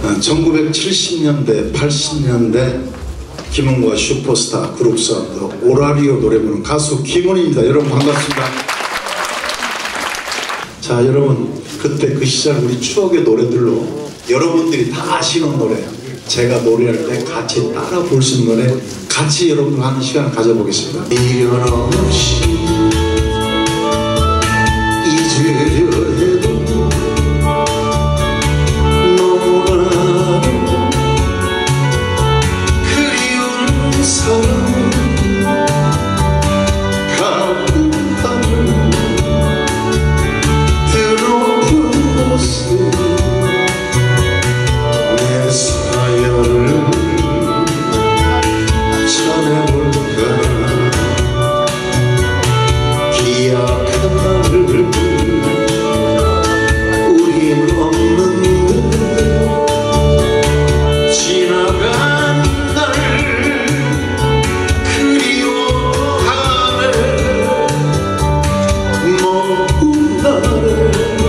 1970년대, 80년대 김은과 슈퍼스타 그룹 사운드 오라리오 노래 부르는 가수 김은입니다. 여러분 반갑습니다. 자, 여러분 그때 그 시절 우리 추억의 노래들로 여러분들이 다 아시는 노래, 제가 노래할 때 같이 따라 볼 수 있는 노래 같이 여러분과 하는 시간을 가져보겠습니다. 미련 없이 잊으려 해도 너무나 그리운 사람 가쁜 밤을 드높은 모습 내 사연을 전해볼까 기약한 나를 우린 없는데 지나간 날 그리워하네 먼 날에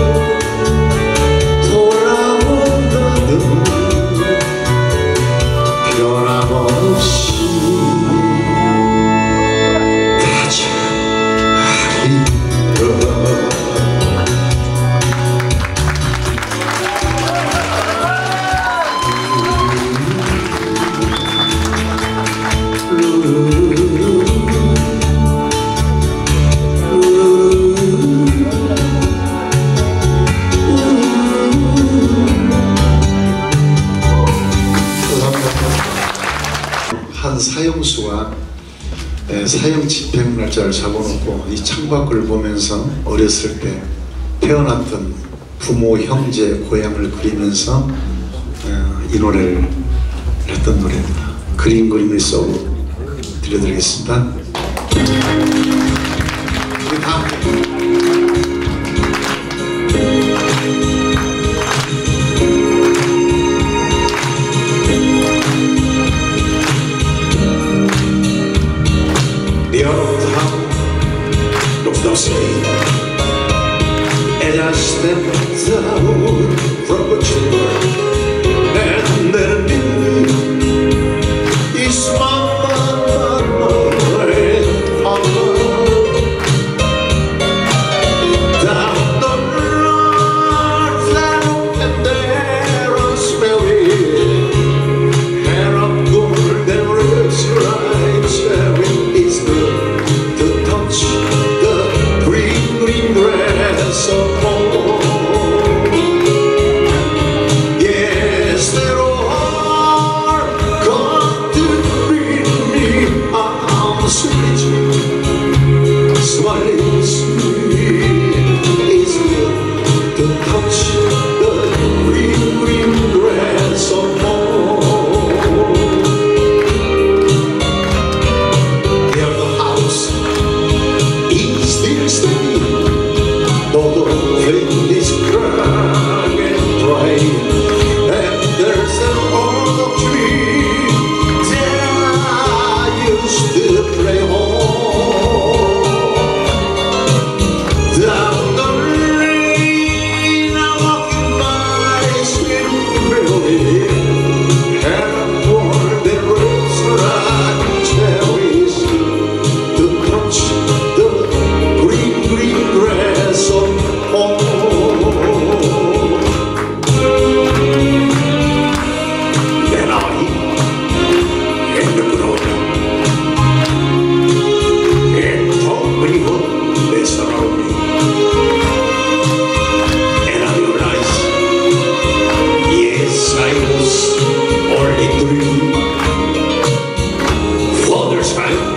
돌아온다는 변함없이 한 사형수가 사형 집행 날짜를 잡아놓고 이 창밖을 보면서 어렸을 때 태어났던 부모, 형제, 고향을 그리면서 이 노래를 했던 노래입니다. 그림 그림을 써 들려드리겠습니다. 우리 다 함께. The old town looks no same as I step down from the chamber, and then is my memory on down the road and there on smelly hair of gold and rose right cherry. To touch the green, green grass of home. Yes, there are come to bring me on sweet, smiling sweet. It's good to touch the green, green grass of home. Though the flame is crying and dry, and there's an old tree that I used to play on. Down the lane I'm walking by sweet melody, and I'm born the rose right cherries to touch the green, green grass of home. Then I in the ground and told me what they surround me, and I realized, yes, I was only dreaming. Father's time,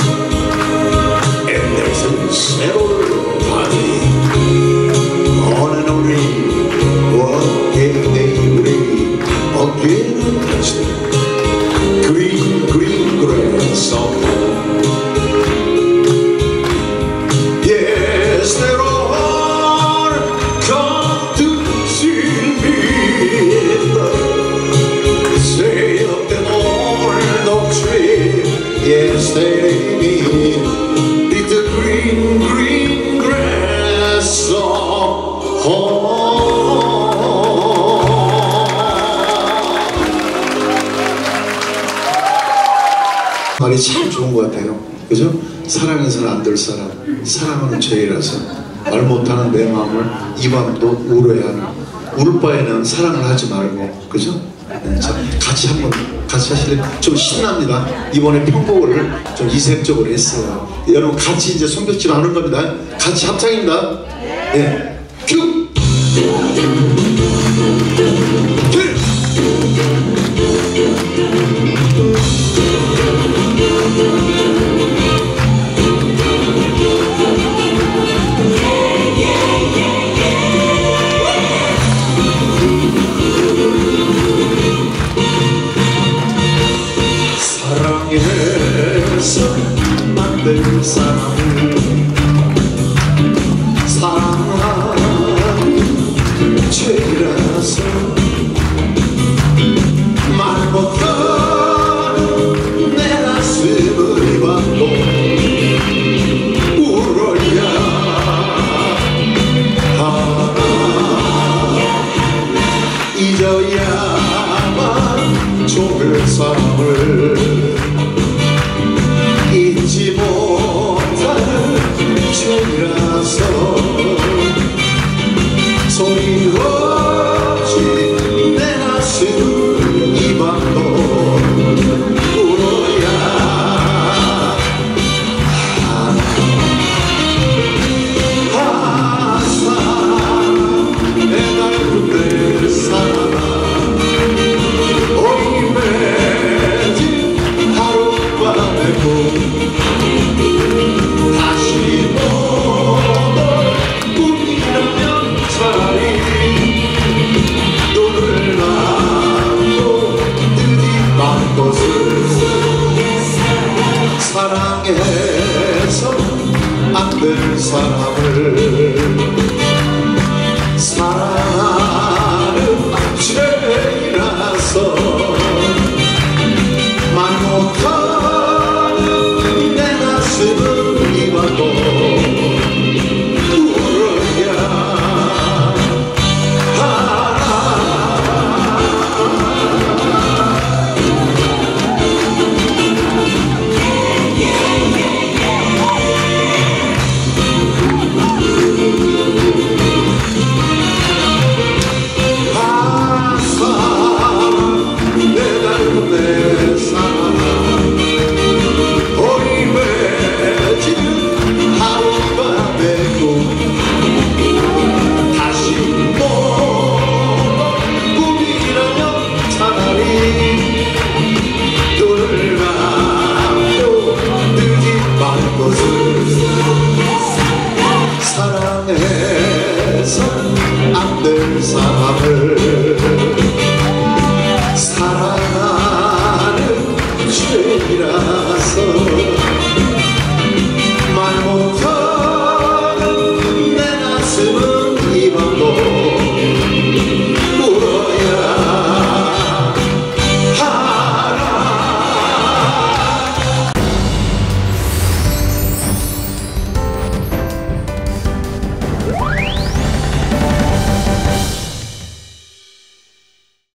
and there's a settled party on and on. What can they bring again and touch the green, green grass of home? Yes, there are come to see me in the shade of the old oak tree. Yes, they need the green, green grass of home. 말이 참 좋은 것 같아요. 그죠? 사랑해서는 안 될 사람, 사랑하는 죄이라서 말 못하는 내 마음을 이 밤도 울어야 하는, 울 바에는 사랑을 하지 말고, 그죠? 네, 자, 같이 하실래요? 좀 신납니다. 이번에 편곡을 좀 이색적으로 했어요. 여러분 같이 이제 손뼉질 하는 겁니다. 같이 합창입니다. 네, 큐! 사랑해서 안 될 사람을 사랑하는 죄라서 말 못하는 내 가슴을 받고 울어야 하나 잊어야만 좋을 사람을 잊지 못하는 죄라서 소리 없이 내 가슴을 이 밤도 울어야 하나 내 닮은 내 사랑 오이매진 하룻밤의 꿈 다시 너널 꿈이라면 차라리 눈을 감고 들이만 것을 사랑해서 안 될 사람을 사랑하는 죄라서 말 못하는 내 가슴을 입어도 울어야 하나 내 닮은 내 사랑 오이매지는 하룻밤의 꿈 다시 너널 꿈이라면 차라리 눈을 감고 뜨지만 것을 사랑해서 안 될 사람을